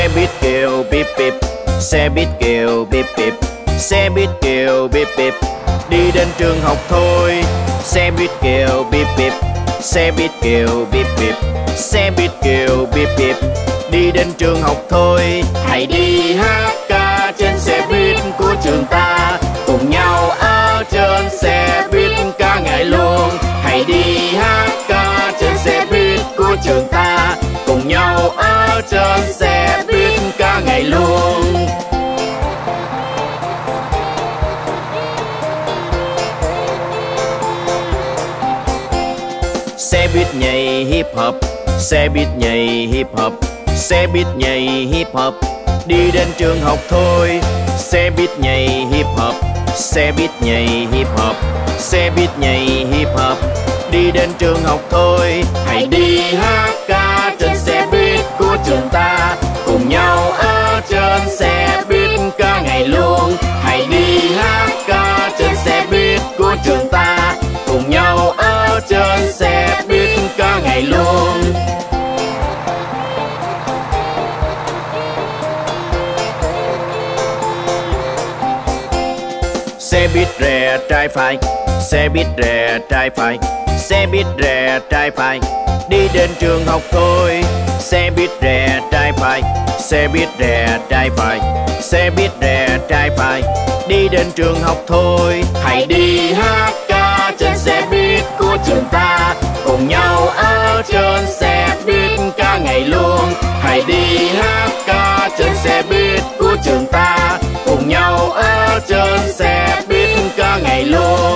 Xe buýt kêu bíp bíp, xe buýt kêu bíp bíp, xe buýt kêu bíp bíp, đi đến trường học thôi. Xe buýt kêu bíp bíp, xe buýt kêu bíp bíp, xe buýt kêu bíp bíp, đi đến trường học thôi. Hãy đi hát ca trên xe buýt của trường ta, cùng nhau ở trên xe buýt ca ngày luôn. Hãy đi hát ca trên xe buýt của trường ta, cùng nhau ở trên xe buýt ca ngày luôn. Xe buýt nhảy hip hop, xe buýt nhảy hip hop, xe buýt nhảy hip hop, đi đến trường học thôi. Xe buýt nhảy hip hop, xe buýt nhảy hip hop, xe buýt nhảy hip hop, đi đến trường học thôi. Hãy đi hát ca trên xe buýt của trường ta, cùng nhau ở trên xe buýt ca ngày luôn. Hãy đi hát ca trên xe buýt của trường ta, cùng nhau ở trên xe buýt ca ngày luôn. Xe buýt rè trái phải, xe buýt rè trái phải, xe buýt rè trái phải, đi đến trường học thôi. Xe buýt rè trái phải, xe buýt rè trái phải, xe buýt rè trái phải, đi đến trường học thôi. Hãy đi hát ca trên xe buýt của trường ta, cùng nhau ở trên xe buýt ca ngày luôn. Hãy đi hát ca trên xe buýt của trường ta, cùng nhau ở trên xe buýt ca ngày luôn.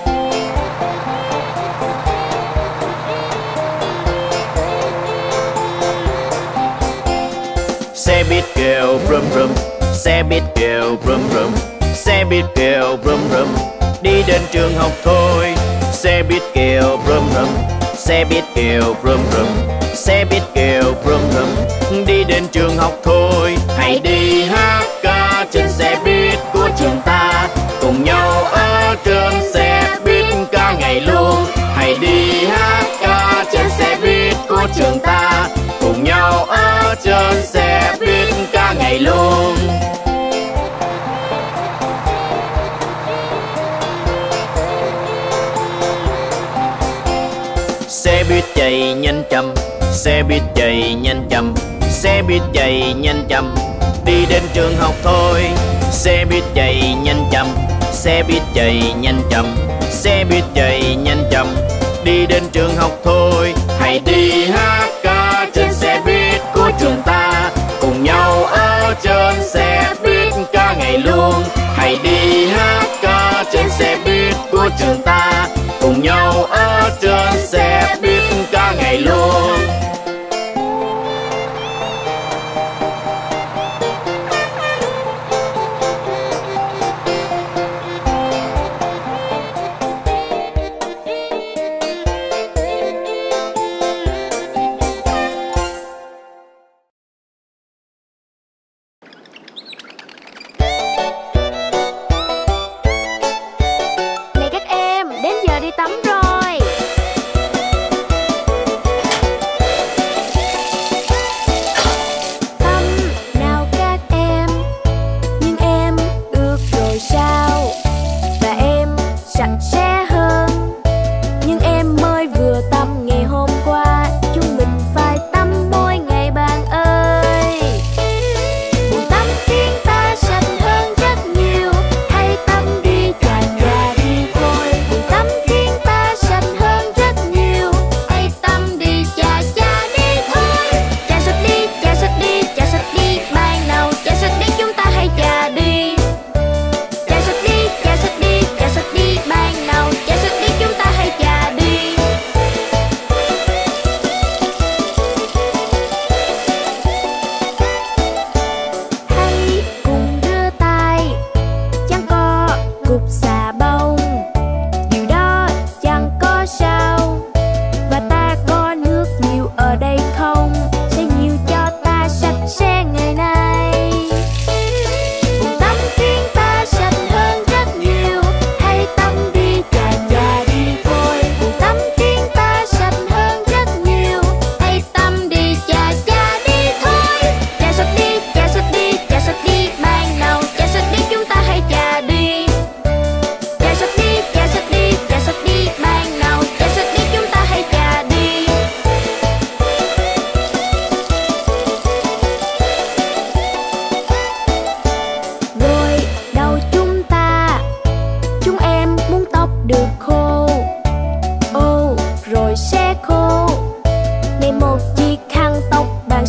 Xe buýt kêu brum brum, xe buýt kêu brum brum, xe buýt kêu brum brum, đi đến trường học thôi. Xe buýt kêu brum brum, xe buýt kêu brum brum, xe buýt kêu brum brum, đi đến trường học thôi. Hãy đi hát ca trên xe buýt của trường ta, cùng nhau ở trên xe buýt ca ngày luôn. Hãy đi hát ca trên xe buýt của trường ta, cùng nhau ở trên xe buýt ca ngày luôn. Xe buýt chạy nhanh chậm, xe buýt chạy nhanh chậm, xe buýt chạy nhanh chậm, đi đến trường học thôi. Xe buýt chạy nhanh chậm, xe buýt chạy nhanh chậm, xe buýt chạy nhanh chậm, đi đến trường học thôi. Hãy đi hát ca trên xe buýt của trường ta, cùng nhau ở trên xe buýt ca ngày luôn. Hãy đi hát ca trên xe buýt của trường ta, cùng nhau ở trên xe buýt ca ngày luôn.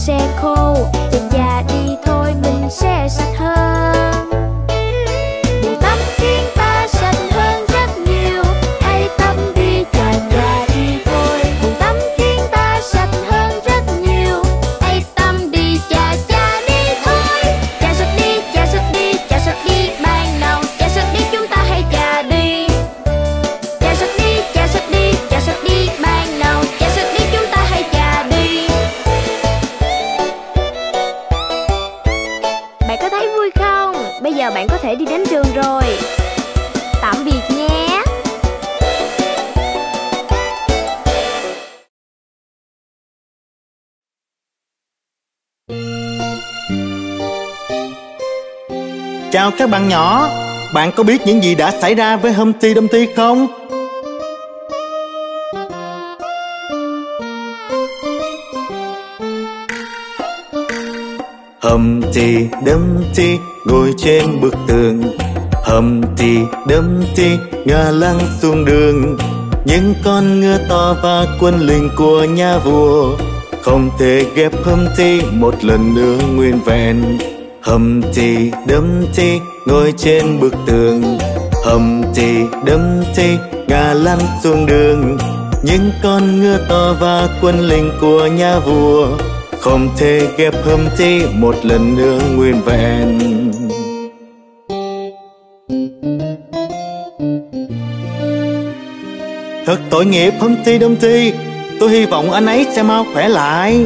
sẽ khô, dần già đi thôi mình sẽ sạch hơn. Bồn tắm khiến ta sạch hơn rất nhiều, hãy tắm đi dần già đi thôi. Bồn tắm khiến ta sạch hơn rất nhiều, hãy tắm đi chà chà đi thôi. Chà sạch đi, chà sạch đi, chà sạch đi bạn nào, chà sạch đi chúng ta hãy chà đi. Chà sạch đi, chà sạch đi, chà sạch đi bạn nào, chà sạch đi chúng ta hãy chà đi. Bạn có thấy vui không? Bây giờ bạn có thể đi đến trường rồi. Tạm biệt nhé. Chào các bạn nhỏ. Bạn có biết những gì đã xảy ra với Humpty Dumpty không? Humpty Dumpty ngồi trên bức tường. Humpty Dumpty ngả lưng xuống đường. Những con ngựa to và quân lính của nhà vua không thể ghép Humpty một lần nữa nguyên vẹn. Humpty Dumpty ngồi trên bức tường. Humpty Dumpty ngả lăn xuống đường. Những con ngựa to và quân lính của nhà vua không thể ghép Humpty một lần nữa nguyên vẹn. Thật tội nghiệp Humpty Dumpty. Tôi hy vọng anh ấy sẽ mau khỏe lại.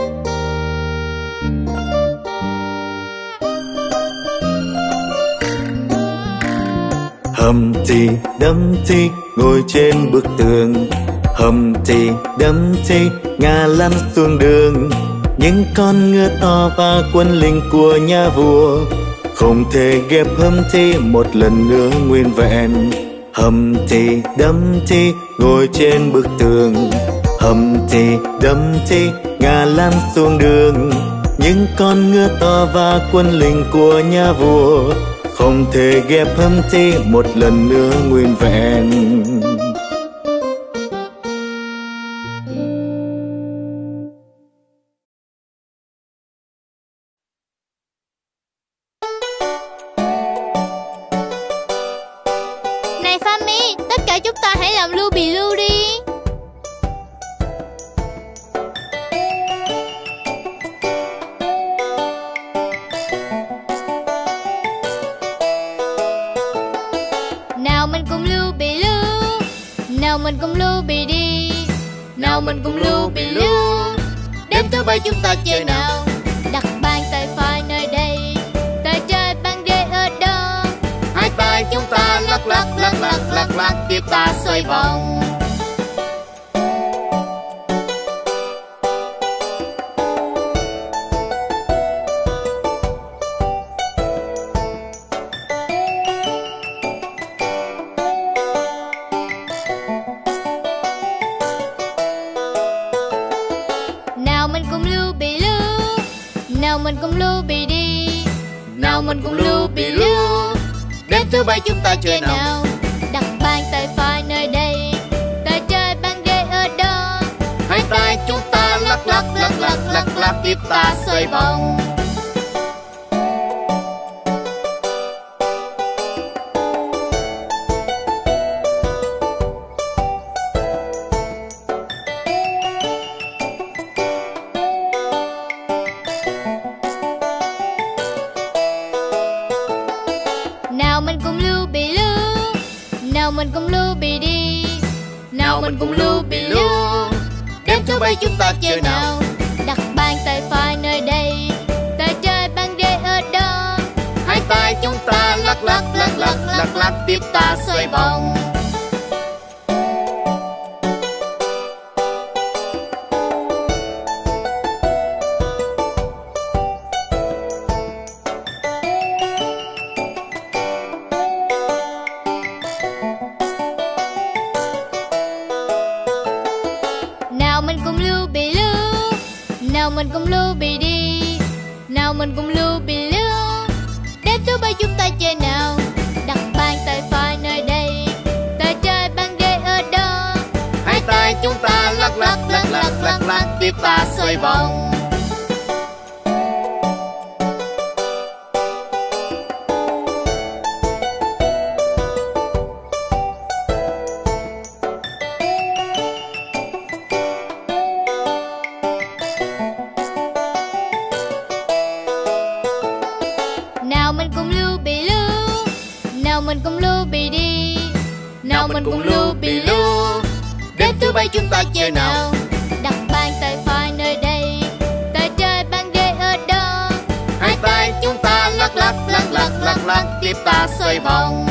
Humpty Dumpty ngồi trên bức tường. Humpty Dumpty ngả lăn xuống đường. Những con ngựa to và quân lính của nhà vua không thể ghép Humpty một lần nữa nguyên vẹn. Humpty Dumpty ngồi trên bức tường. Humpty Dumpty ngả lăn xuống đường. Những con ngựa to và quân lính của nhà vua không thể ghép Humpty một lần nữa nguyên vẹn. Này Fami, tất cả chúng ta hãy làm lưu bì lưu đi. Nào mình cùng lưu bì lưu, nào mình cùng lưu bì đi, nào mình cùng lưu bì lưu. Đêm thứ bảy chúng ta chơi nào, đặt bàn tay phải nơi đây, tay trái bàn ghế ở đó. Hai tay chúng ta lắc lắc lắc lắc lắc lắc, tiếp ta xoay vòng. Nào mình cùng lưu bì lưu, nào mình cùng lưu bì đi, nào mình cùng lưu bì lưu. Đêm thứ bảy chúng ta chơi nào, đặt bàn tay phải nơi đây, tay trái bàn ghế ở đó. Hai tay chúng ta lắc lắc lắc lắc lắc lắc, tiếp ta xoay vòng. Nào mình cùng lưu bì lưu, nào mình cùng lưu bì đi, nào mình cùng lưu bì lưu. Đêm thứ bảy chúng ta chơi nào, đặt bàn tay phải nơi đây, tay trái bàn ghế ở đó. Hai tay chúng ta lắc lắc lắc lắc lắc lắc, tiếp ta xoay vòng. Nào mình cùng lưu bì lưu, nào mình cùng lưu bì đi, nào mình cùng lưu bì lưu. Đêm thứ bảy chúng ta chơi nào, đặt bàn tay phải nơi đây, tay trái bàn ghế ở đó. Hai tay chúng ta lắc lắc lắc lắc lắc lắc, tiếp ta xoay vòng. mình cùng lưu bị lưu. Nào mình cùng lưu bị đi. Nào mình cùng lưu bị lưu. Đêm thứ bảy chúng ta chơi nào. Đặt bàn tay phải nơi đây, tay trái bàn ghế ở đó. Hai tay chúng ta lắc lắc lắc lắc lắc lắc, tiếp ta xoay vòng.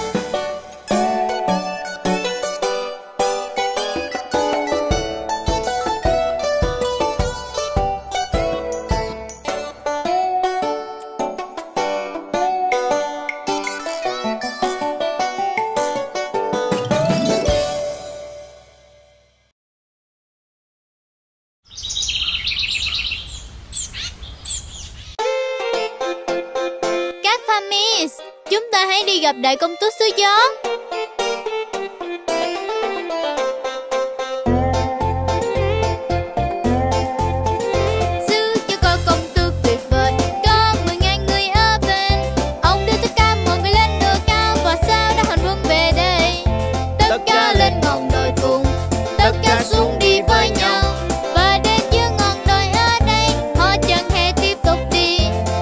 Chúng ta hãy đi gặp đại công tước xứ gió. Xứ cho có công tước tuyệt vời, có 10.000 người ở bên. Ông đưa tất cả mọi người lên đồi cao, và sao đã hành quân về đây. Tất cả lên ngọn đồi cùng, tất cả xuống đi với nhau. Và đến giữa ngọn đồi ở đây, họ chẳng hề tiếp tục đi.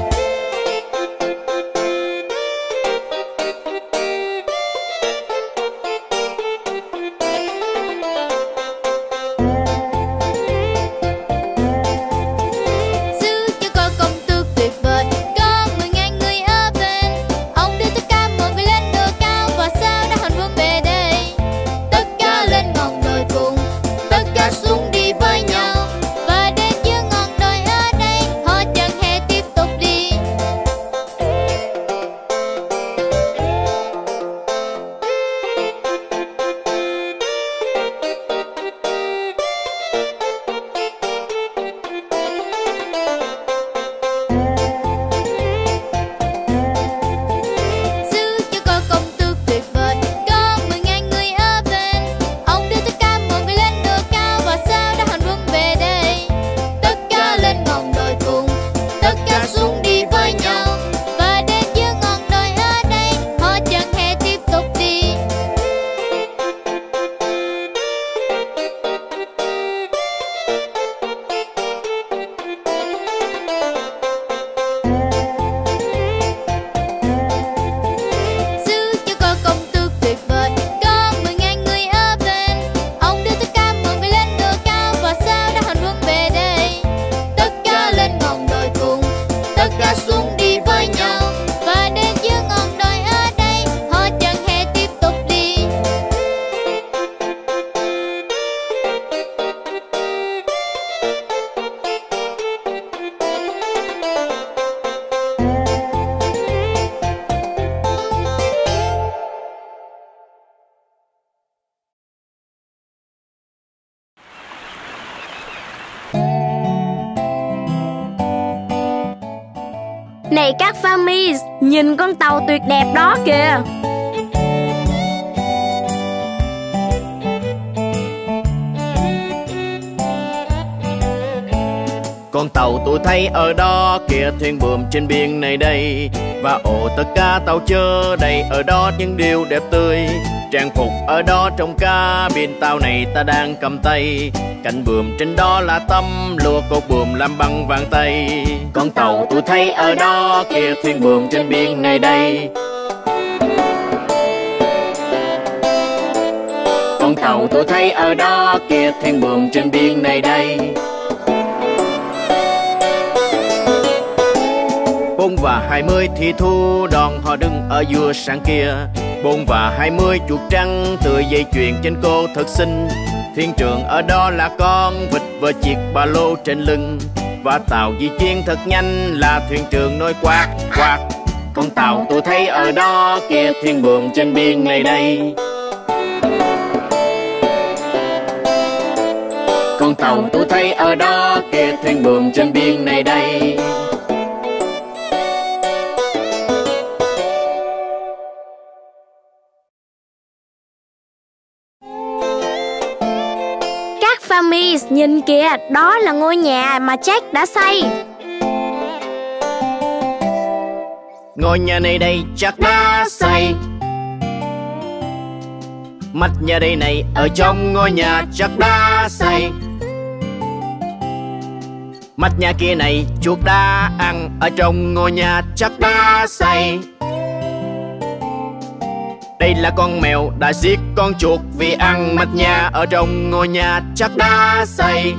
Này các Farmies, nhìn con tàu tuyệt đẹp đó kìa. Con tàu tôi thấy ở đó kìa, thuyền buồm trên biển này đây. Và ồ, tất cả tàu chở đầy ở đó những điều đẹp tươi. Trang phục ở đó trong cabin tàu này ta đang cầm tay. Cạnh buồm trên đó là tấm lụa, cột buồm làm bằng vàng tây. Con tàu tôi thấy ở đó kìa, thuyền buồm trên biển này đây. Con tàu tôi thấy ở đó kìa, thuyền buồm trên biển này đây. 4 và 20 thì thu đòn, họ đứng ở giữa sàn kia. 4 và 20 chuột trắng tựa dây chuyền trên cô thật xinh. Thuyền trưởng ở đó là con vịt và chiếc ba lô trên lưng. Và tàu di chuyển thật nhanh là thuyền trưởng nói quạt quạt. Con tàu tôi thấy ở đó kìa, thuyền buồm trên biển này đây. Con tàu tôi thấy ở đó kìa, thuyền buồm trên biển này đây. Farmies, nhìn kìa, đó là ngôi nhà mà Jack đã xây. Ngôi nhà này đây chắc đã xây. Mặt nhà đây này ở trong ngôi nhà chắc đã xây. Mách nhà kia này chuột đã ăn, ở trong ngôi nhà chắc đã say. Đây là con mèo đã giết con chuột vì ăn mách nhà, ở trong ngôi nhà chắc đã say.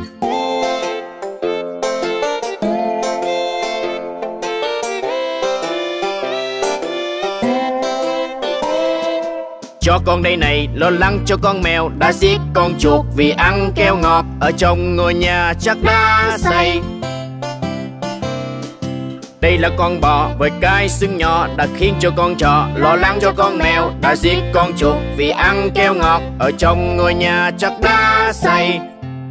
Cho con đây này lo lắng cho con mèo đã giết con chuột vì ăn keo ngọt, ở trong ngôi nhà chắc đã say. Đây là con bò với cái xương nhỏ đã khiến cho con chó lo lắng cho con mèo đã giết con chuột vì ăn keo ngọt, ở trong ngôi nhà chắc đã say.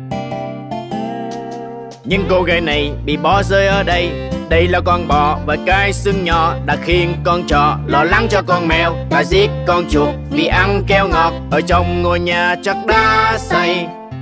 Nhưng cô gái này bị bỏ rơi ở đây. Đây là con bò với cái xương nhỏ đã khiến con chó lo lắng cho con mèo đã giết con chuột vì ăn keo ngọt, ở trong ngôi nhà chắc đã say.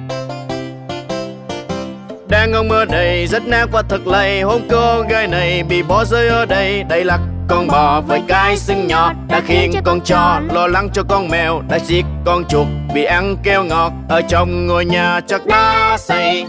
Đàn ông ở đây rất nát và thật lầy, hôn cô gái này bị bỏ rơi ở đây. Đây là con bò với cái xương nhỏ đã khiến con chó lo lắng cho con mèo đã giết con chuột vì ăn keo ngọt, ở trong ngôi nhà chắc đã say.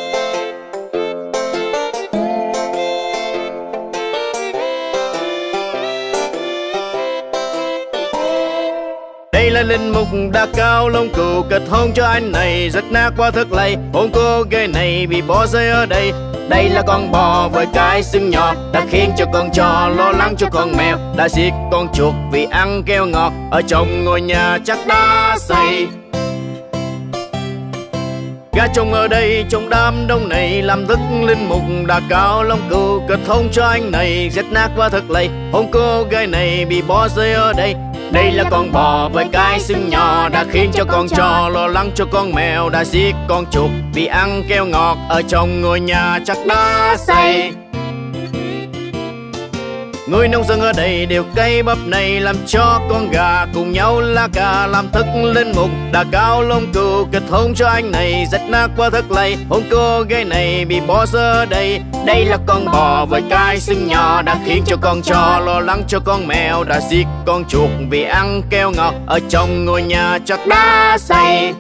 Đây là linh mục đã cao lông cừu kết hôn cho anh này rất nát quá thật lầy, hôn cô gái này bị bỏ rơi ở đây. Đây là con bò với cái xương nhỏ đã khiến cho con chó lo lắng cho con mèo đã giết con chuột vì ăn keo ngọt, ở trong ngôi nhà chắc đã say. Gà trống ở đây trong đám đông này làm thức linh mục đã cao lông cừu kết hôn cho anh này rất nát quá thật lầy, hôn cô gái này bị bỏ rơi ở đây. Đây là con bò với cái xương nhỏ đã khiến cho con chó lo lắng cho con mèo đã giết con chuột vì ăn keo ngọt, ở trong ngôi nhà chắc đã say. Người nông dân ở đây đều cây bắp này làm cho con gà cùng nhau lá cà làm thức linh mục đã cao lông cừu kết hôn cho anh này rất nát quá thật lầy, hôn cô gái này bị bỏ rơi ở đây. Đây là con bò với cái xương nhỏ đã khiến cho con chó lo lắng cho con mèo đã giết con chuột vì ăn keo ngọt, ở trong ngôi nhà chắc đã say.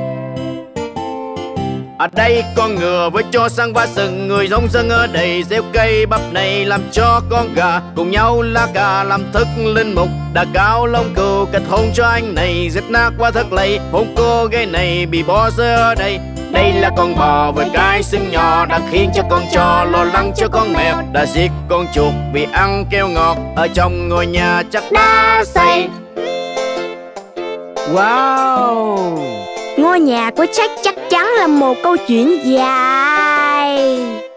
Ở đây con ngựa với chó săn và sừng, người nông dân ở đây gieo cây bắp này làm cho con gà cùng nhau lá cà làm thức linh mục đã cao lông cừu kết hôn cho anh này rất nát quá thật lầy, hôn cô gái này bị bỏ rơi ở đây. Đây là con bò với cái xương nhỏ đã khiến cho con chó lo lắng cho con mèo đã giết con chuột vì ăn keo ngọt, ở trong ngôi nhà chắc đã say. Wow, ngôi nhà của Jack chắc chắn là một câu chuyện dài.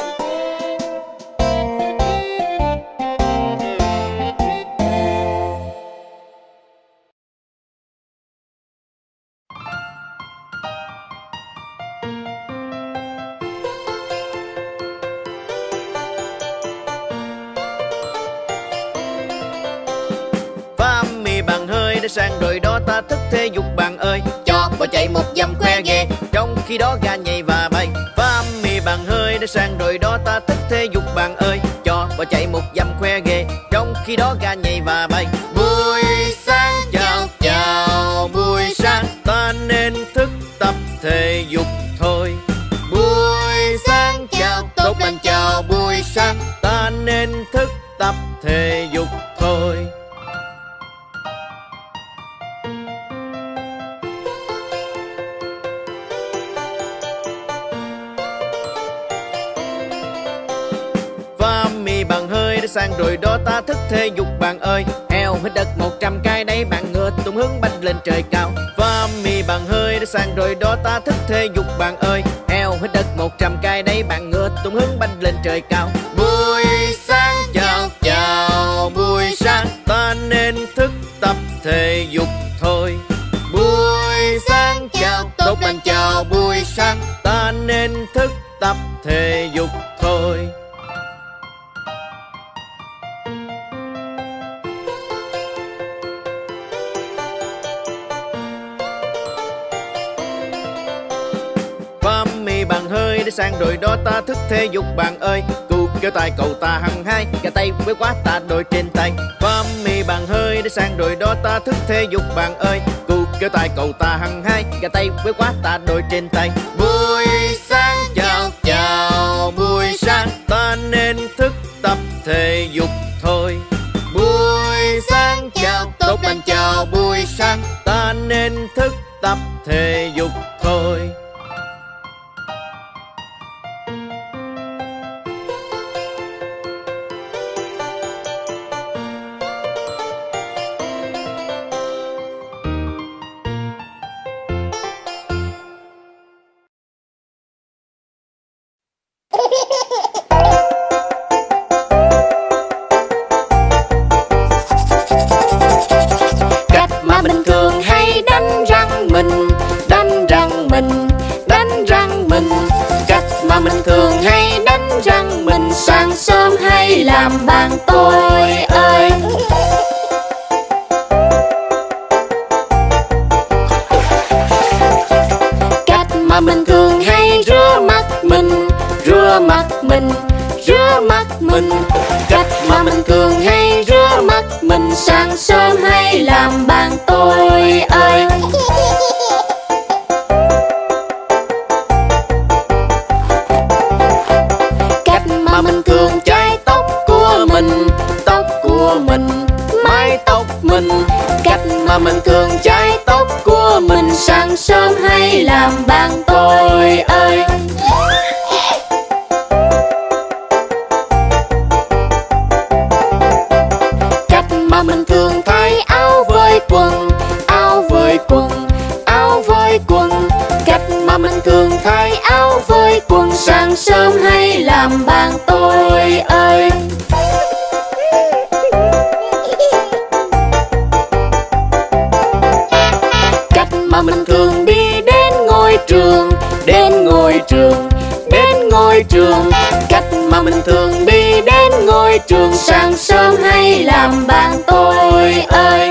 Bạn hơi đã sang rồi đó ta thức thể dục bạn ơi, cho bò chạy một dặm khoe ghê, trong khi đó gà nhảy và bay. Và mì bạn hơi đã sang rồi đó ta thức thể dục bạn ơi, cho bò chạy một dặm khoe ghê, trong khi đó gà nhảy và bay. Buổi sáng chào chào buổi sáng ta nên thức tập thể dục thôi. Buổi sáng chào tốt lành chào buổi sáng ta nên thức tập thể dục thôi. Bạn hơi đã sang rồi đó ta thức thể dục bạn ơi, eo hít đất 100 cái đấy bạn ngựa tung hướng banh lên trời cao. Và mì bạn hơi đã sang rồi đó ta thức thể dục bạn ơi, eo hít đất 100 cái đấy bạn ngựa tung hướng banh lên trời cao. Buổi sáng chào chào buổi sáng ta nên thức tập thể dục thôi. Buổi sáng chào tốt lành chào buổi sáng ta nên thức tập thể dục thôi. Bạn hơi đã sang rồi đó ta thức thể dục bạn ơi, cu kéo tay cậu ta hăng hai, gà tay với quá ta đôi trên tay. Và mì bạn hơi đã sang rồi đó ta thức thể dục bạn ơi, cu kéo tay cậu ta hăng hai, gà tay với quá ta đôi trên tay. Buổi sáng chào chào buổi sáng thể dục thôi. Buổi sáng chào tốt lành chào buổi sáng, ta nên thức tập thể dục thôi. Cách mà bình thường hay đánh răng mình, đánh răng mình, đánh răng mình. Cách mà bình thường hay đánh răng mình, sáng sớm hay làm bạn tôi ơi. Cách mà bình thường hay rửa mắt mình, rửa mắt mình, rửa mắt mình. Cách mà bình thường hay rửa mắt mình, sáng sớm hay làm bạn tôi ơi. Cách mà mình thường chải tóc của mình, tóc của mình, mái tóc mình. Cách mà mình thường chải tóc của mình, sáng sớm hay làm bạn tôi ơi. Cách mà mình thường thay áo với quần, áo với quần, áo với quần. Cách mà mình thường thay áo với quần, sáng sớm hay làm bạn tôi ơi. Cách mà mình thường đi đến ngôi trường, đến ngôi trường, đến ngôi trường. Cách mà mình thường đi đến ngôi trường, sáng sớm hay làm bạn tôi ơi.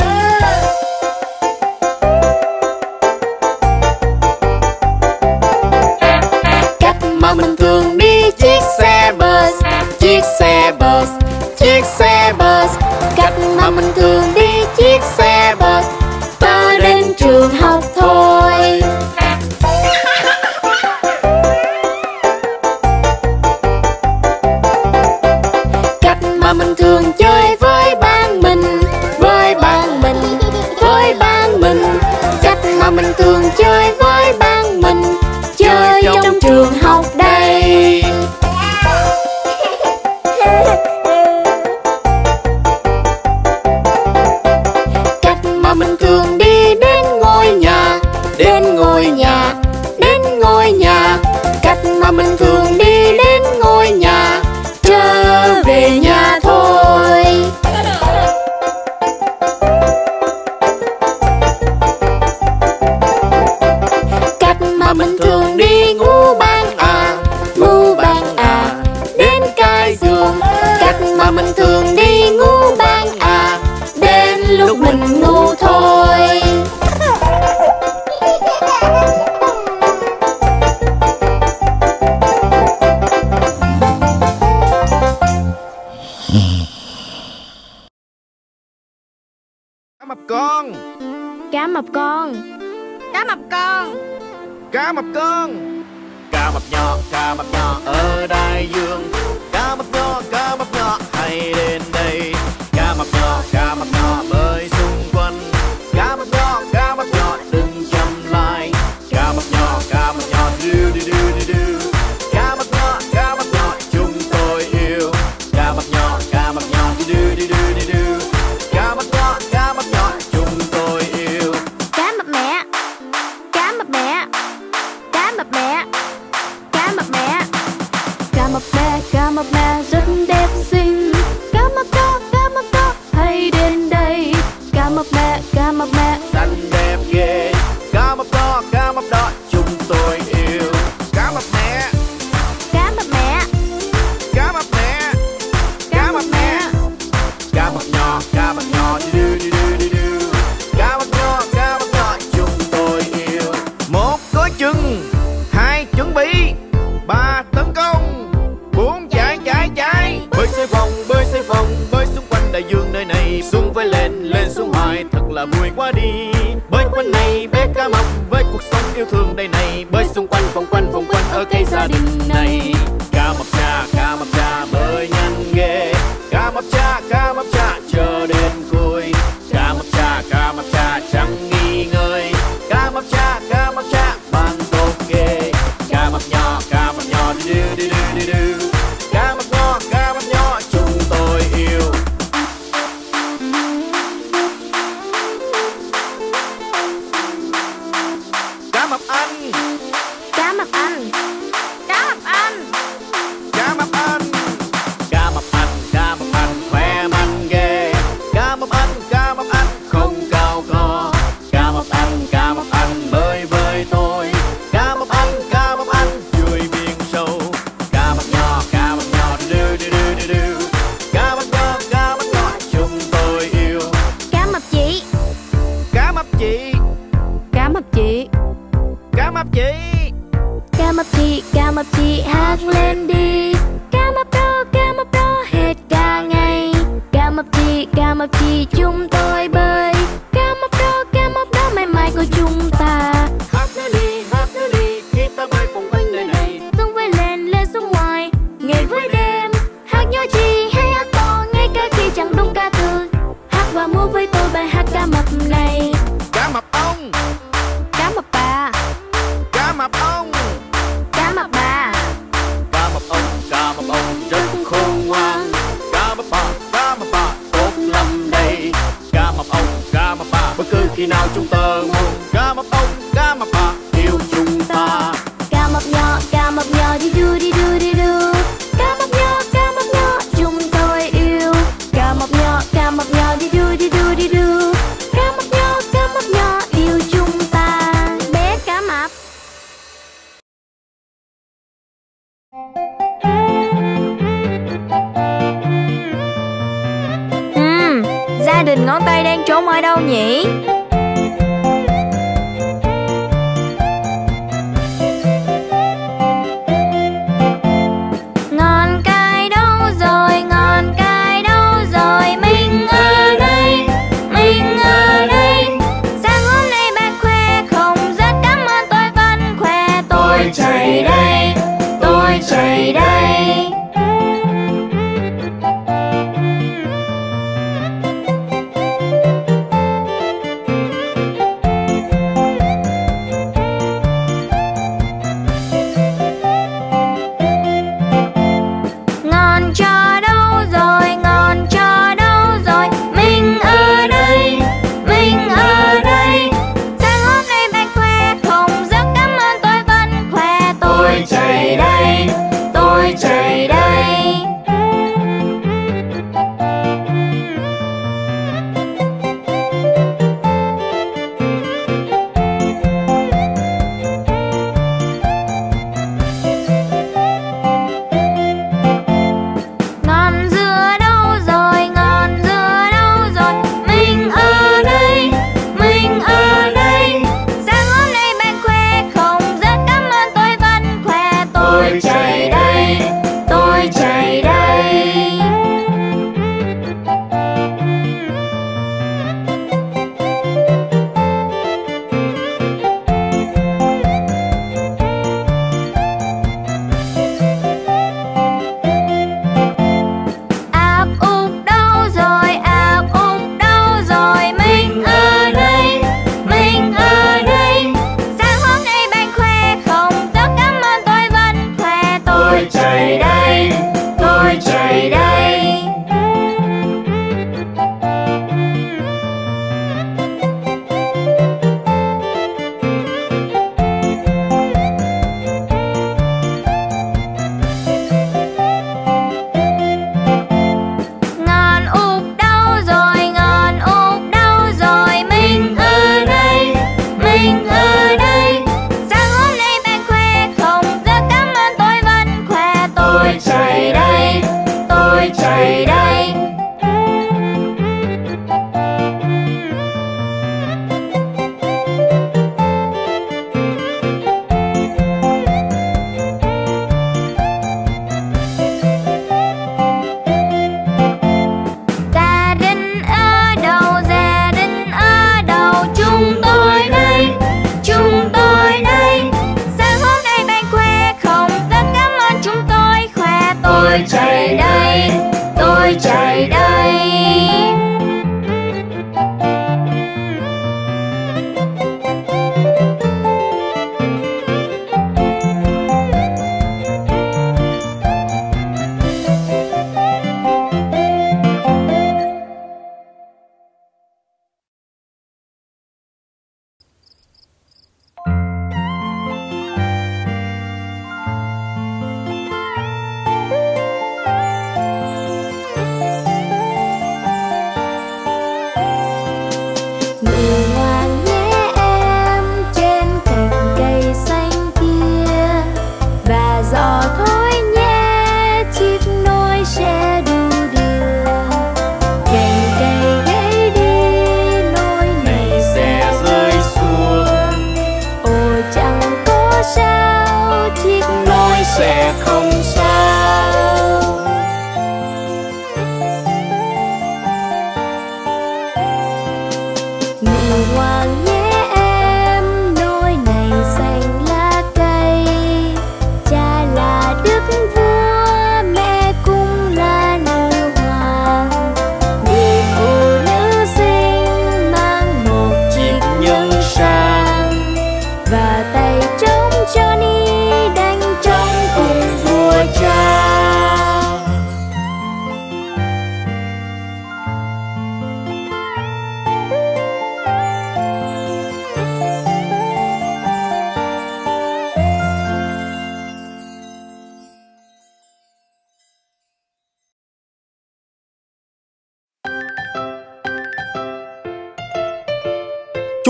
Cách mà mình thường đi chiếc xe bus, chiếc xe bus, chiếc xe bus. Cách mà mình thường đi chiếc xe bus, ta đến trường học thôi. Cách mà mình thường chơi với bạn mình, với bạn mình, với bạn mình. Cách mà mình thường chơi với bạn mình, chơi trong trường học đây. Cách mà mình thường đi đến ngôi nhà, đến ngôi nhà, đến ngôi nhà. Cách mà mình thường đi đến ngôi nhà, trở về nhà thôi. Cách mà mình thường đi ngủ ban à, ngủ ban à, đến cái giường. Cách mà mình thường đi ngủ ban à, đến lúc mình ngủ thôi. Cá mập con, Cá mập con, cá mập con, cá mập con. Cá mập nhỏ ở đại dương. Cá mập nhỏ hãy đến đây. Cá mập nhỏ bơi xung quanh. Cá mập nhỏ đừng chậm lại. Cá mập nhỏ du du du du du. Cá mập nhỏ chúng tôi yêu. Cá mập nhỏ du du du du du du. Cá mập nhỏ chúng tôi yêu. cá mập mẹ, cá mập mẹ, cá mập mẹ, cá mập mẹ. Cá mập mẹ rất đẹp xinh. Cá mập có hãy đến đây. Cá mập mẹ Xanh đẹp ghê. Cá mập đỏ chúng tôi yêu. Cá mập mẹ, cá mập mẹ, cá mập mẹ, cá mập mẹ. Cá mập nhỏ du du du du du. Cá mập nhỏ chúng tôi yêu. Một có chừng, hai chuẩn bị, ba tấn công, bốn chạy. Bơi xoay vòng, bơi xung quanh đại dương nơi này. Xuống với lên xuống hoài thật là vui quá đi. Bơi quanh này bé cá mập với cuộc sống yêu thương đây này. Bơi xung quanh vòng quanh ở cái gia đình này. Cá mập cha bơi nhanh ghê. mập chỉ chúng tôi bơi. Cá mập đó mãi mãi của chúng ta. Hát nó đi, khi ta bơi vòng quanh nơi này. Tung vơi lên xuống ngoài, ngày với đêm. Hát nhỏ chi hay hát to, ngay cả khi chẳng đúng ca từ. Hát và múa với tôi bài hát cá mập này. Cá mập ông, Cá mập bà, cá mập ông, cá mập bà. cá mập ông rất khôn ngoan. Cá mập bà tốt lắm đây. Cá mập ông, cá mập bà, bất cứ khi nào chúng ta muốn. Cá mập ông, cá mập bà yêu chúng ta. Cá mập nhỏ đi đu đi đu đi đu. Cá mập nhỏ chúng tôi yêu. Cá mập nhỏ đi đu đi đu đi đu. Cá mập nhỏ yêu chúng ta. Bé cá mập. Gia đình ngón tay đang trốn ở đâu nhỉ? Ngón cái đâu rồi, ngón cái đâu rồi? Mình ở đây, mình ở đây. Sáng hôm nay bạn khoe không, rất cảm ơn, tôi vẫn khoe. Tôi chạy đây, tôi chạy đây. Ngọn trò đâu rồi, ngọn trò đâu rồi? Mình ở đây, mình ở đây. Sáng hôm nay bạn khoe không, rất cảm ơn, tôi vẫn khoe. Tôi chạy đây, tôi chạy đây. Ngọn dừa đâu rồi, ngọn dừa đâu rồi? Mình ở đây, mình ở đây. Sáng hôm nay bạn khoe không, rất cảm ơn, tôi vẫn khoe. Tôi chạy đây, tôi chạy đây. Áp úp đâu rồi, áp úp đâu rồi? Mình ở đây, mình ở đây. Sáng hôm nay bạn khoe không, rất cảm ơn, tôi vẫn khoe. Tôi chạy đây, tôi chạy đây. Ngọn úp đâu rồi, ngọn úp đâu rồi? Mình ở đây, mình ở đây. Sáng hôm nay bạn khoe không, rất cảm ơn, tôi vẫn khoe. Tôi chạy đây, tôi chạy đây. Gia đình ở đâu, gia đình ở đâu? Chúng tôi đây, chúng tôi đây. Sáng hôm nay bạn khoe không, rất cảm ơn, chúng tôi khoe. Tôi chạy đây, tôi chạy đây.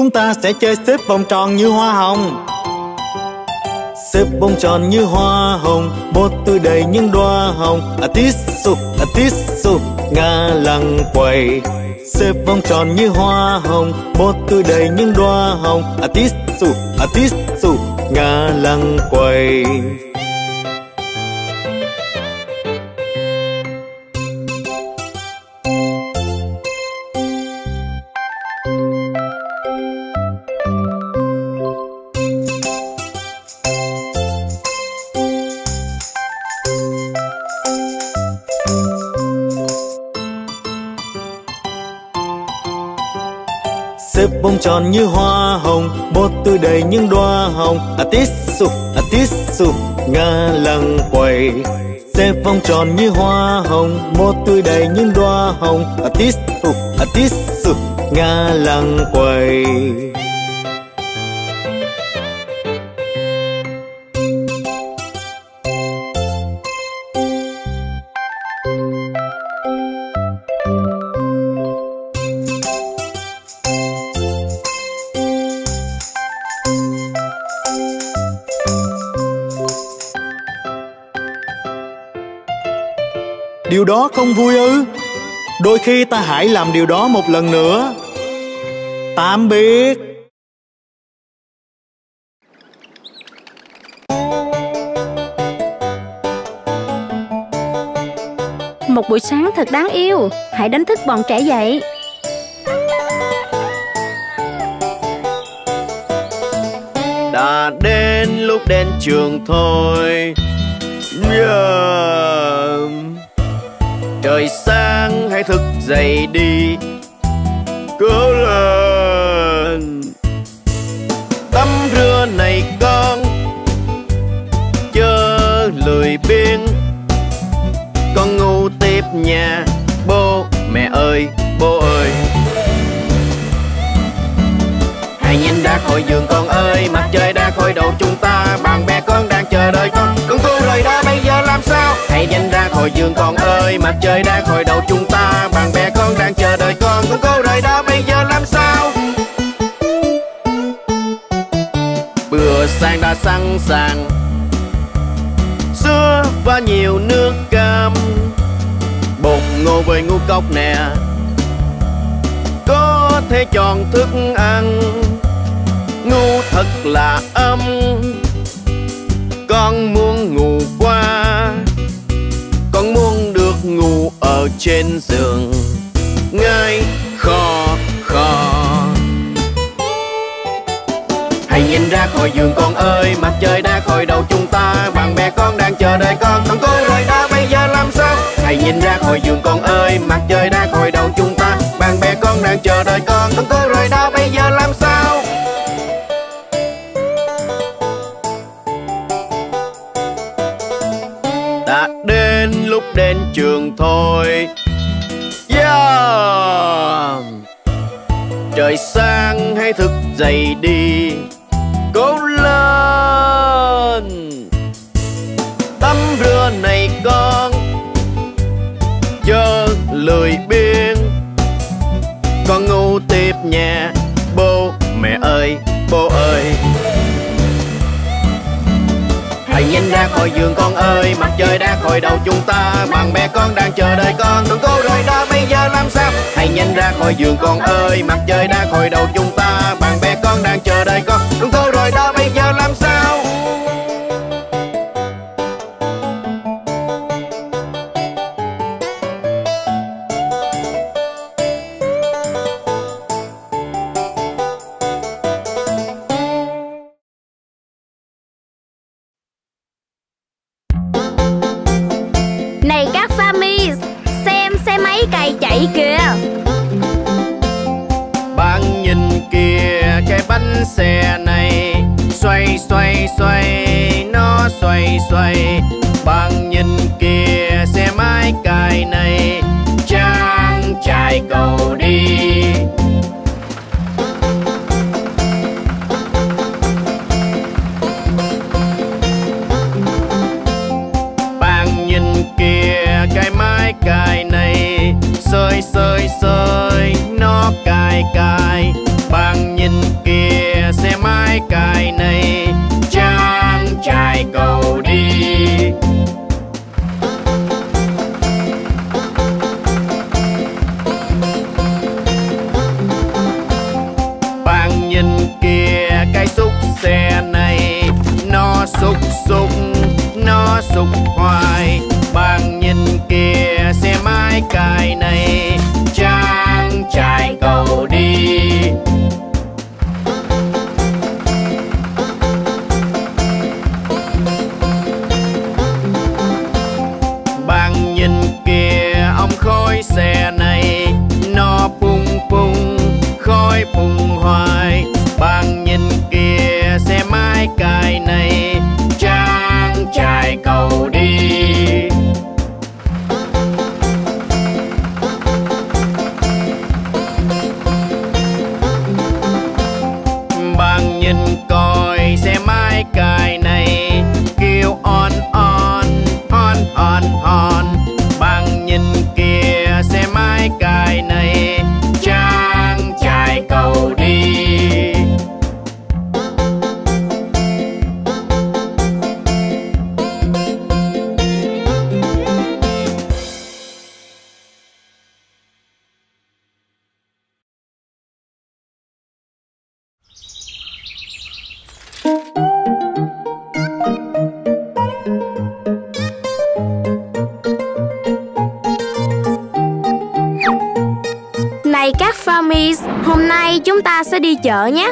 chúng ta sẽ chơi xếp vòng tròn như hoa hồng. Xếp vòng tròn như hoa hồng, bó tôi đầy những đóa hồng. A tít sụp, ngả lăng quay. Xếp vòng tròn như hoa hồng, bó tôi đầy những đóa hồng. A tít sụp, ngả lăng quay. Xếp vòng tròn như hoa hồng, bó tôi đầy những đóa hồng. A tít sụp, ngả lăng quay. Xếp vòng tròn như hoa hồng, bó tôi đầy những đóa hồng. A tít sụp, ngả lăng quay. Điều đó không vui ư? Đôi khi ta hãy làm điều đó một lần nữa. Tạm biệt. Một buổi sáng thật đáng yêu. Hãy đánh thức bọn trẻ dậy. Đã đến lúc đến trường thôi. Trời sáng hãy thức dậy đi, cố lên. Tắm rửa này con, chớ lười biếng. Con ngủ tiếp nha bố mẹ ơi, bố ơi. Hãy nhìn ra khỏi giường con ơi, mặt trời đã khỏi đầu chúng ta. Bạn bè con đang chờ đợi con cô rời đó bây giờ làm sao? Hãy nhìn ra khỏi giường con ơi, mặt trời đã khỏi đầu chúng ta. Bạn bè con đang chờ đợi con cô rời đó bây giờ làm sao? Bữa sáng đã sẵn sàng, sữa và nhiều nước cam, bột ngô với ngũ cốc nè. Có thể chọn thức ăn, ngủ thật là ấm. Con muốn ngủ qua, con muốn được ngủ ở trên giường. Ngay khò khò. Hãy nhìn ra khỏi giường con ơi, mặt trời đã khỏi đầu chúng ta. Bạn bè con đang chờ đợi con cô rời đó bây giờ làm sao? Hãy nhìn ra khỏi giường con ơi, mặt trời đã khỏi đầu chúng ta. Bạn bè con đang chờ đợi con cô rời đó bây giờ làm sao? Đã đến lúc đến trường thôi. Trời sáng hãy thức dậy đi, cố lên. Tắm rửa này con, chớ lười biếng. Con ngủ tiếp nha bố mẹ ơi, bố ơi. Hãy nhìn ra khỏi giường con ơi, mặt trời đã khỏi đầu chúng ta. Bạn bè con đang chờ đợi con cô rời đó bây giờ làm sao? Hãy nhìn ra khỏi giường con ơi, mặt trời đã khỏi đầu chúng ta. Bạn bè con đang chờ đợi con cô rời đó bây giờ làm sao? Này các Sammy, xem xe máy cày chạy kìa. Bạn nhìn kìa cái bánh xe này, xoay xoay xoay, nó xoay xoay. Bạn nhìn kìa xe máy cày này, trang trải cầu đi. Bạn nhìn kìa cái máy cày này, xơi xơi xơi, nó cài cài. Bạn nhìn Bạn nhìn kìa ông khói xe này, nó bung bung, khói bung hoài. Bạn nhìn kìa xe máy cài này, trang trải cầu đi. Bạn nhìn coi xe máy cài này, kêu on on, hon hon hon. Bạn nhìn kìa xe máy cài này, trang trải cầu đi. Này các Farmies, hôm nay chúng ta sẽ đi chợ nhé.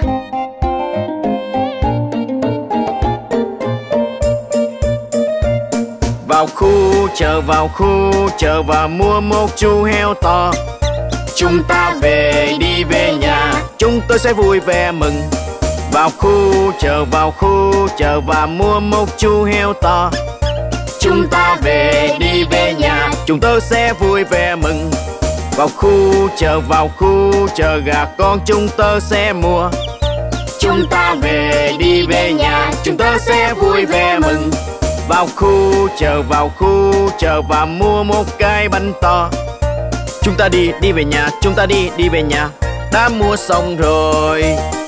Vào khu chợ và mua một chú heo to. Chúng ta về đi về nhà, chúng tôi sẽ vui vẻ mừng. Vào khu chợ và mua một chú heo to. Chúng ta về đi về nhà, chúng tôi sẽ vui vẻ mừng. Vào khu chợ gà con chúng tôi sẽ mua. Chúng ta về đi về nhà, chúng tôi sẽ vui vẻ mừng. Vào khu chợ và mua một cái bánh to. Chúng ta đi về nhà, chúng ta đi về nhà, đã mua xong rồi.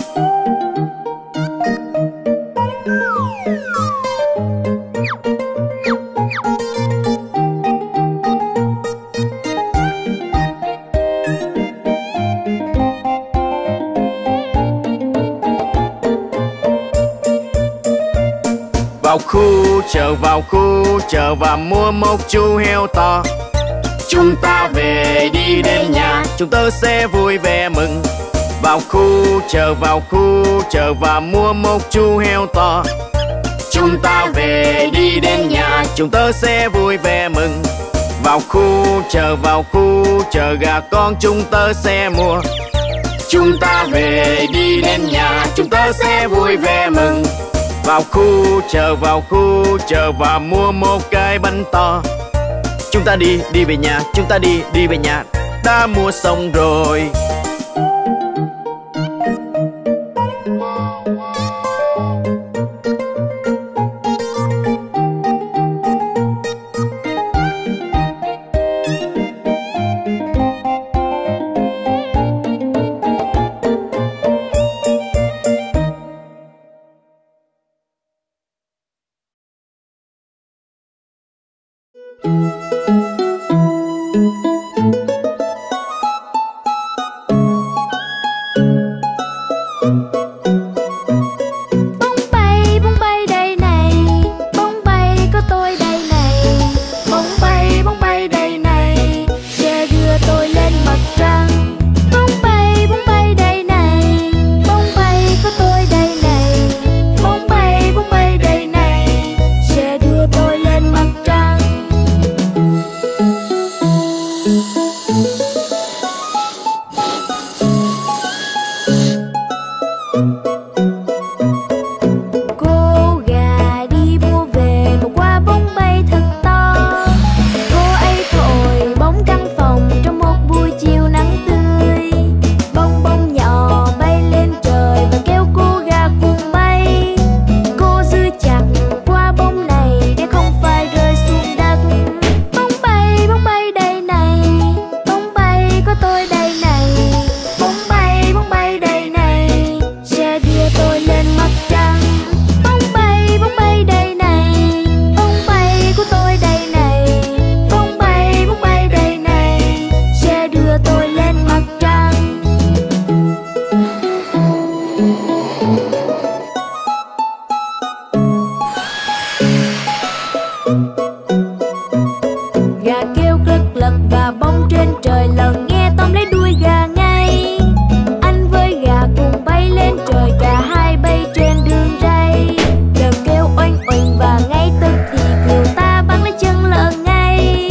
Vào khu chợ và mua một chú heo to. Chúng ta về đi đến nhà, chúng tôi sẽ vui vẻ mừng. Vào khu chợ và mua một chú heo to. Chúng ta về đi đến nhà, chúng tôi sẽ vui vẻ mừng. Vào khu chợ gà con chúng tôi sẽ mua. Chúng ta về đi đến nhà, chúng tôi sẽ vui vẻ mừng. Vào khu chợ và mua một cái bánh to. Chúng ta đi về nhà, chúng ta đi về nhà, đã mua xong rồi. Bóng bay đây này, bóng bay có tôi đây này. Bóng bay đây này, sẽ đưa tôi lên mặt trăng. Bóng bay đây này, bóng bay có tôi đây này. Bóng bay đây này, sẽ đưa tôi lên mặt trăng. Cô gà đi mua về một quả bóng bay thật to. Cô ấy thổi bóng căn phòng trong một buổi chiều nắng tươi. Bong bóng nhỏ bay lên trời và kéo cô gà cùng bay. Cô giữ chặt quả bóng này để không phải rơi xuống đất. Bóng bay đây này, bóng bay có tôi đây này. Bóng bay đây này, sẽ đưa tôi lên mặt trăng. Bóng bay đây này, bóng bay của tôi đây này. Bóng bay đây này, sẽ đưa tôi lên mặt trăng. Gà kêu lật lật và bóng trên trời lần nghe tóm lấy đuôi gà ngay. Anh với gà cùng bay lên trời, cả hai bay trên đường ray. Gà kêu oanh oanh và ngay tức thì cừu ta bắn lấy chân lợn ngay.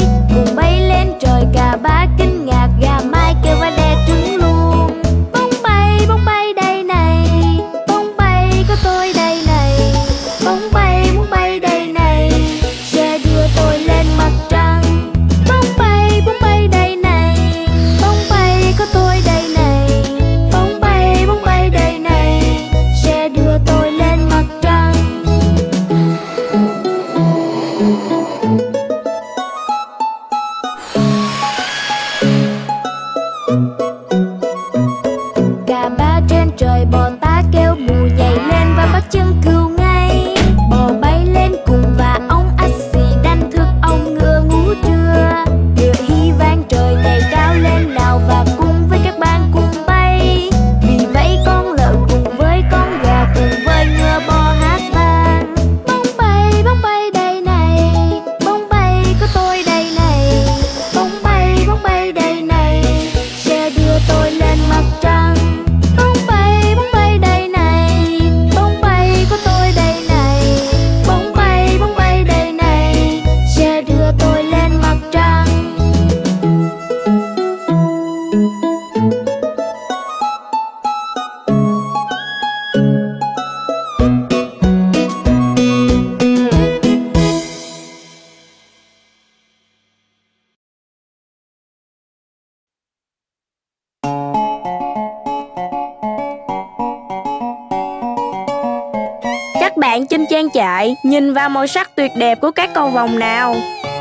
bạn trên trang trại nhìn vào màu sắc tuyệt đẹp của các cầu vồng nào.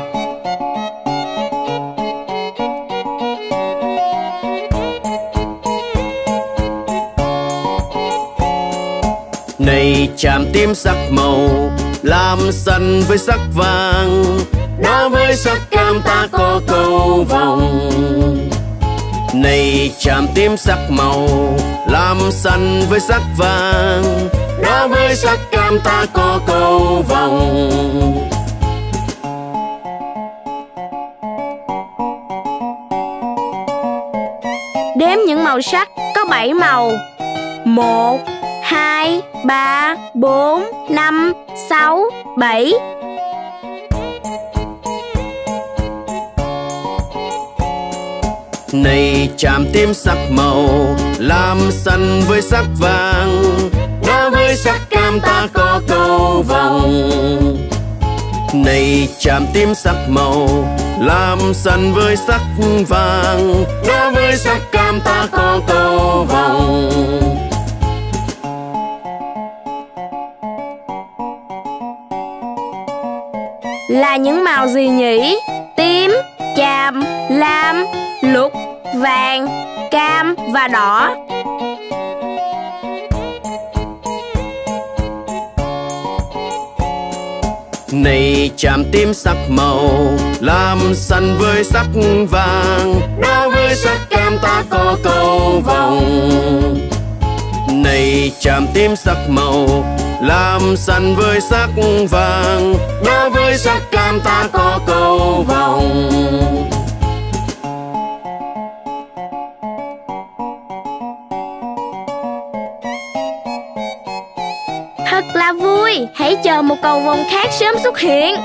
Này chàm tím sắc màu, lam xanh với sắc vàng, đó với sắc cam ta có cầu vồng. Này chàm tím sắc màu, lam xanh với sắc vàng, đó với sắc cam ta có cầu vồng. Đếm những màu sắc có 7 màu. 1, 2, 3, 4, 5, 6, 7. Này chàm tím sắc màu, lam xanh với sắc vàng, đó với sắc cam ta có cầu vồng. Này chàm tím sắc màu, lam xanh với sắc vàng, đó với sắc cam ta có cầu vồng. Là những màu gì nhỉ? Tím, chàm, lam, lục, vàng, cam và đỏ. Này chàm tím sắc màu, lam xanh với sắc vàng, đó với sắc cam ta có cầu vồng. Này chàm tím sắc màu, lam xanh với sắc vàng, đó với sắc cam ta có cầu vồng. Thật là vui, hãy chờ một cầu vồng khác sớm xuất hiện.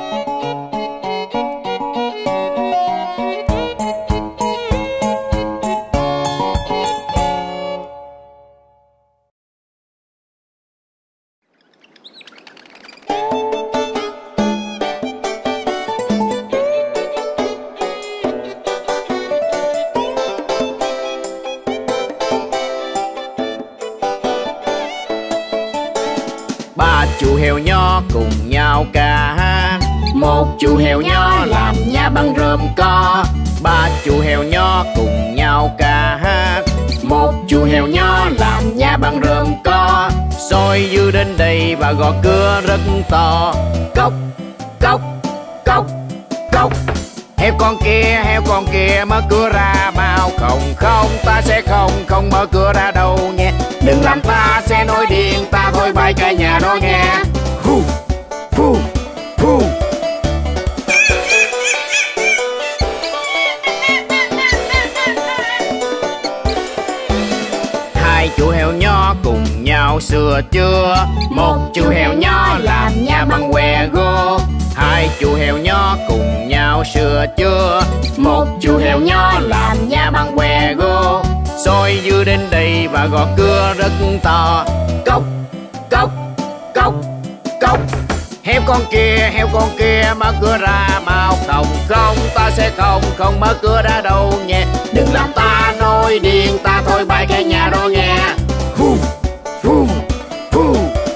Ba chú heo nho cùng nhau ca hát, một chú heo nho làm nhà bằng rơm co. Ba chú heo nho cùng nhau ca hát, một chú heo nho làm nhà bằng rơm co. Soi dư đến đây và gõ cửa rất to, cốc cốc cốc cốc. Heo con kia mở cửa ra mau. Không không, ta sẽ không mở cửa ra đâu nhé. Đừng làm ta sẽ nổi điên, ta thôi bay cả nhà đó nghe. Phu phu phu. Hai chú heo nho cùng nhau sửa chữa, một chú heo nho làm nhà bằng que gỗ. Hai chú heo nho cùng nhau sửa chữa, một chú heo nho làm nhà bằng que gỗ. Soi dư đến đây và gõ cửa rất to, cốc cốc cốc cốc. Heo con kia mở cửa ra mau. Không không, ta sẽ không mở cửa ra đâu nhé. Đừng làm ta nổi điên, ta thôi bay cả nhà đó nghe. Phu phu phu.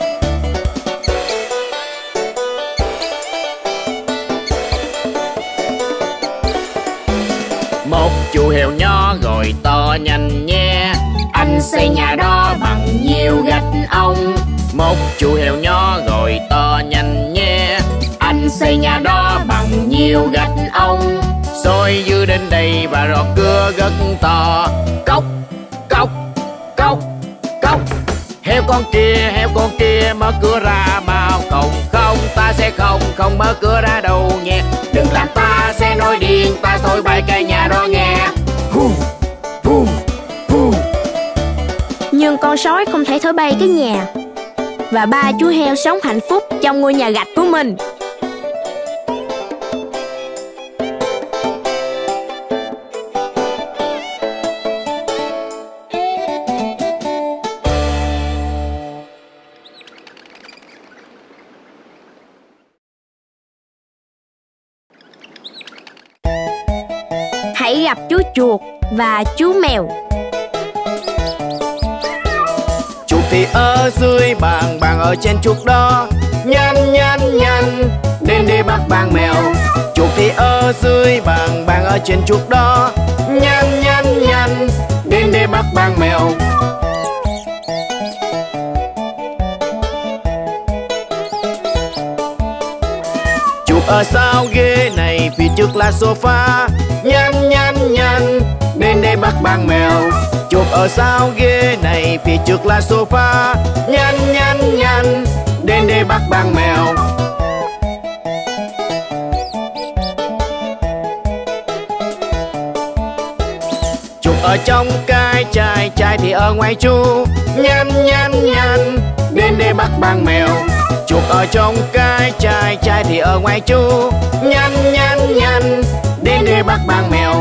Một chú heo nho gọi to nhanh nhé, anh xây nhà đó bằng nhiều gạch ong. Một chú heo nho gọi to nhanh nhé, anh xây nhà đó bằng nhiều gạch ong. Soi dư đến đây và rọ cửa rất to, cốc cốc cốc cốc. Heo con kia mở cửa ra mau. Không không, ta sẽ không mở cửa ra đâu nhé. Đừng làm ta sẽ nổi điên, ta thôi bay cả nhà đó nghe. Phu phu phu. Nhưng con sói không thể thổi bay cái nhà, và ba chú heo sống hạnh phúc trong ngôi nhà gạch của mình. Hãy gặp chú chuột và chú mèo. Chú Chuột thì ở dưới bàn, bàn ở trên chuột đó. Nhanh nhanh nhanh, đến để bắt bàn mèo. Chuột thì ở dưới bàn, bàn ở trên chuột đó. Nhanh nhanh nhanh, đến để bắt bàn mèo. Chuột ở sau ghế này, phía trước là sofa. Nhanh nhanh nhanh, đến để bắt bàn mèo. Chuột ở sau ghế này, phía trước là sofa. Nhanh nhanh nhanh, đến để bắt bàn mèo. Chuột ở trong cái chai, chai thì ở ngoài chu. Nhanh nhanh nhanh, đến để bắt bàn mèo. Chuột ở trong cái chai, chai thì ở ngoài chu. Nhanh nhanh nhanh, đến để bắt bàn mèo.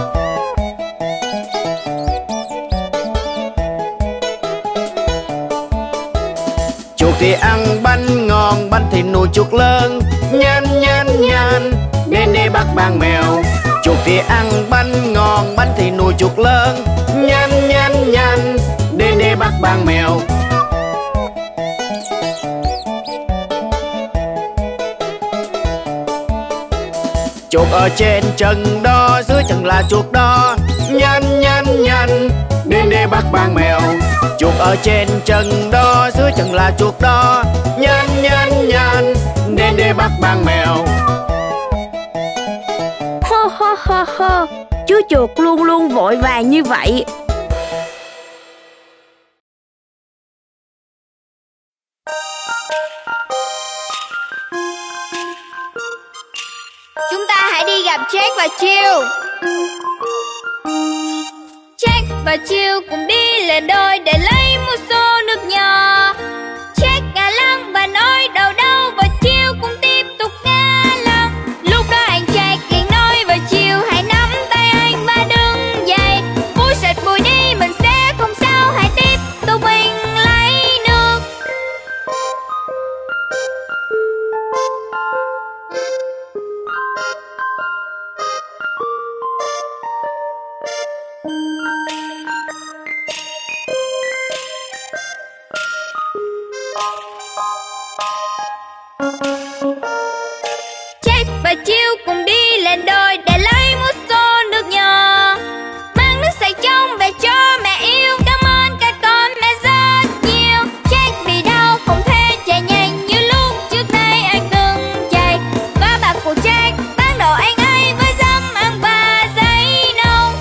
Chuột thì ăn bánh ngon, bánh thì nuôi chuột lớn. Nhanh nhanh nhanh, đến để bắt bàn mèo. Chuột thì ăn bánh ngon, bánh thì nuôi chuột lớn. Nhanh nhanh nhanh, đến để bắt bàn mèo. Chuột ở trên chân đó, dưới chân là chuột đó. Nhanh nhanh nhanh, đến để bắt bàn mèo. Chuột ở trên chân đó, dưới chân là chuột đó. Nhanh nhanh nhanh, đến để bắt bàn mèo. Hô hô hô hô, chú chuột luôn luôn vội vàng như vậy. Chúng ta hãy đi gặp Jack và Jill. Jack và Jill cùng đi lên đồi để lấy một xô nước nhỏ. Jack ngả lăng và nói đâu đâu, và Jill cũng tiếp tục ngả lăng. Lúc đó anh Jack liền nói với Jill, hãy nắm tay anh và đứng dậy. Vui sạch vui đi, mình sẽ không sao, hãy tiếp tục mình lấy nước. Jack và Jill cùng đi lên đồi để lấy một xô nước nhỏ. Mang nước sạch trong về cho mẹ yêu, cảm ơn các con mẹ rất nhiều. Jack bị đau không thể chạy nhanh như lúc trước đây anh từng chạy. Và bà của Jack ban đầu anh ấy với giấm ăn và giấy nâu.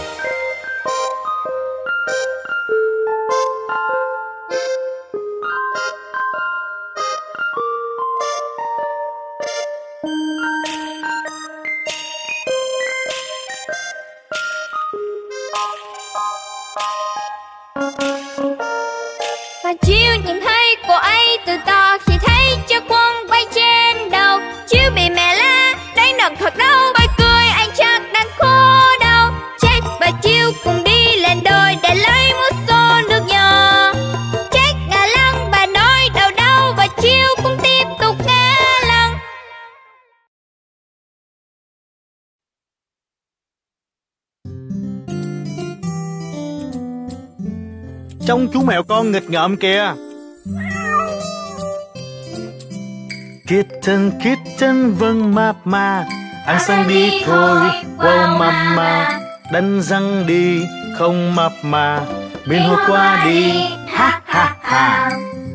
Và Jill nhìn thấy cô ấy từ to khi thấy chiếc quần bay trên đầu. Jill bị mẹ la, đánh đòn thật đau, bay cười anh chắc đang khô đau. Jack và Jill cùng đi lên đồi để lấy một xô nước nhỏ. Jack ngả lăng và nói đau đau, và Jill cũng tiếp tục ngả lăng. Trông chú mèo con nghịch ngợm kìa. Kitten kitten vâng mama, ăn sang đi thôi wow mama. Đánh răng đi không mập mà, biến hồi qua đi ha ha ha.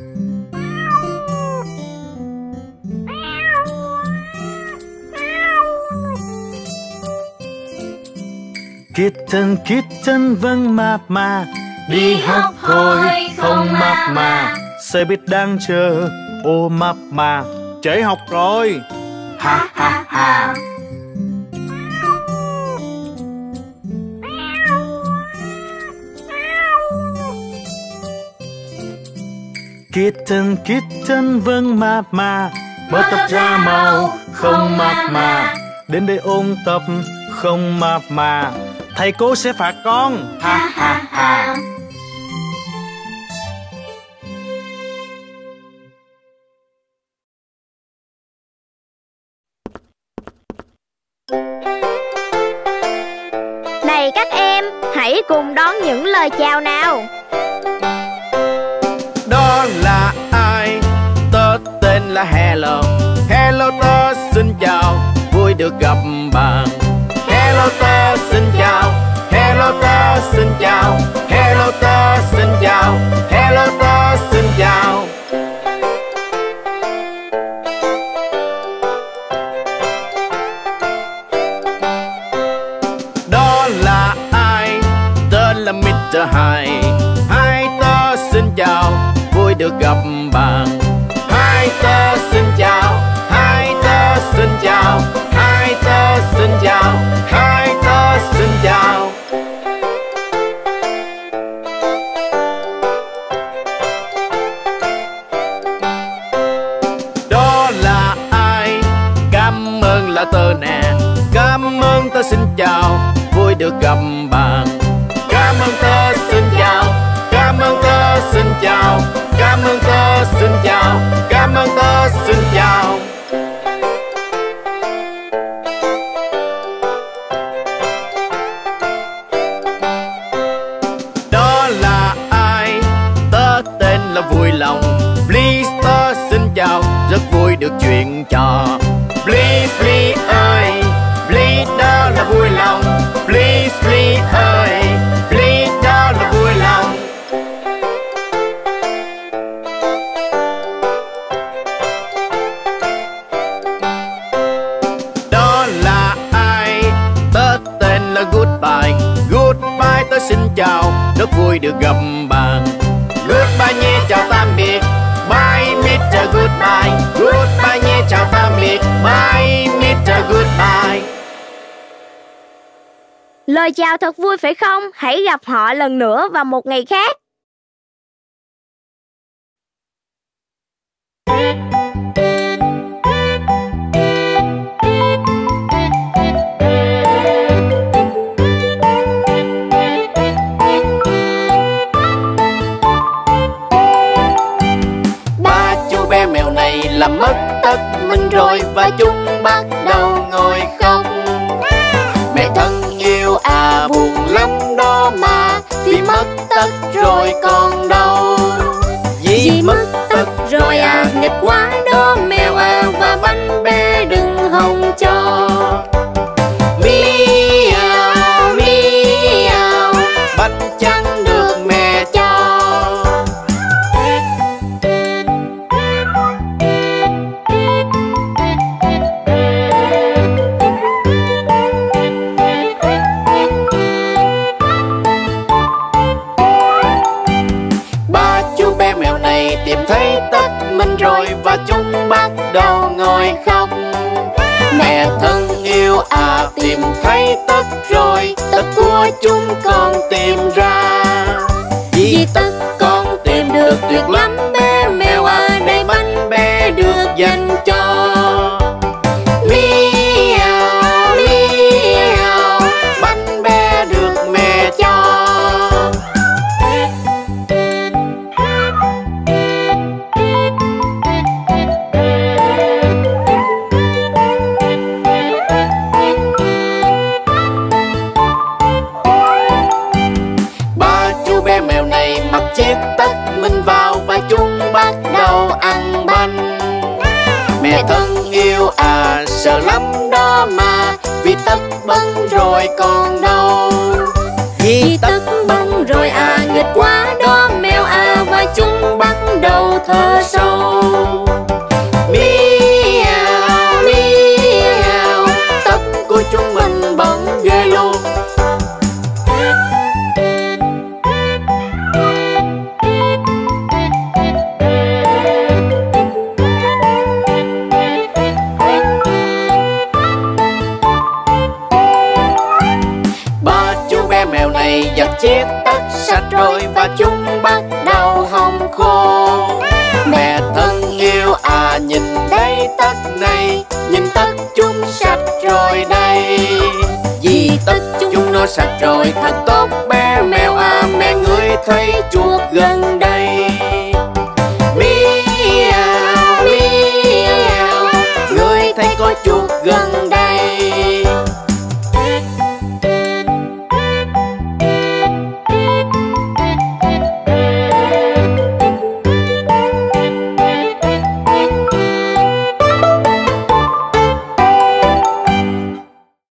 Kitten kitten vâng mama, đi học thôi không mập mà. Xe buýt đang chờ ô mập mà, trễ học rồi ha ha ha. Kitten kitten vâng mama, bớt tập ra mau không mập mà. Đến đây ôn tập không mập mà, thầy cô sẽ phạt con ha ha ha. Này các em, hãy cùng đón những lời chào nào. Đó là ai? Tớ tên là Hello. Hello, tớ xin chào, vui được gặp bạn. Hello, tớ xin chào. Hello, tớ xin chào. Hello, tớ xin chào. Hello, tớ xin chào. Đó là ai? Tớ là Mr. Hai. Hai, tớ xin chào, vui được gặp bạn. Hai, tớ xin chào. Hai, tớ xin chào. Hai, tớ xin chào. Hai, tớ xin chào. Đó là ai? Cảm ơn là tớ nè. Cảm ơn, tớ xin chào, vui được gặp bạn. Cảm ơn, tớ xin chào. Cảm ơn, tớ xin chào. Cảm ơn, tớ xin chào. Cảm ơn, tớ xin chào. Đó là ai? Tớ tên là Vui Lòng. Please, tớ xin chào, rất vui được chuyện trò. Please, please ơi, please, đó là Vui Lòng. Please, please ơi, please, đó là Vui Lòng. Đó là ai? Tớ tên là Goodbye. Goodbye, tớ xin chào, rất vui được gặp bạn. Goodbye nhé, chào tạm biệt. Bye Mr. Goodbye. Goodbye nhé, chào tạm biệt. Bye Mr. Goodbye. Lời chào thật vui phải không? Hãy gặp họ lần nữa vào một ngày khác. Ba chú bé mèo này làm mất tất mình rồi và chúng bắt đầu ngồi khóc. Mẹ thân yêu à, buồn lắm đó mà, vì mất tất rồi còn đâu. Vì mất tất rồi à, nghịch quá đó mèo à, và bánh bé đừng hòng cho. Miau miau, bánh chẳng được mẹ cho. Ba chú bé mèo này tìm thấy tất mình rồi và chúng bắt đầu ngồi khóc. Mẹ thân yêu à, tìm thấy tất rồi, tất của chúng con tìm ra. Vì tất con tìm được tuyệt lắm bé mèo à, đây bánh bé được dành cho. Miau miau, bánh bé được mẹ cho. Ba chú bé mèo này mặc chiếc tất mình vào và chúng bắt đầu ăn bánh. Mẹ thân yêu à, sợ lắm đó mà, vì tất bẩn rồi còn đâu. Vì tất bẩn rồi à, nghịch quá đó mèo à, và chúng bắt đầu thở sâu. Miau miau, tất của chúng mình bẩn ghê luôn. Ba chú bé mèo này giặt chiếc tất sạch rồi và chúng bắt đầu hong khô. Mẹ thân yêu à, nhìn đây tất này, nhìn tất chúng sạch rồi đây. Vì tất chúng nó sạch rồi thật tốt bé mèo à, mẹ ngửi thấy chuột gần đây. Miau miau, ngửi thấy có chuột gần đây.